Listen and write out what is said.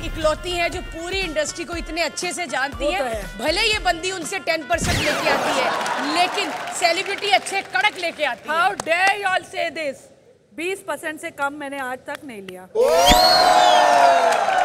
इकलौती हैं जो पूरी इंडस्ट्री को इतने अच्छे से जानती है। भले ये बंदी उनसे 10% लेके आती है, लेकिन सेलिब्रिटी अच्छे कड़क लेके आती है। How dare you all say this? 20% से कम मैंने आज तक नहीं लिया।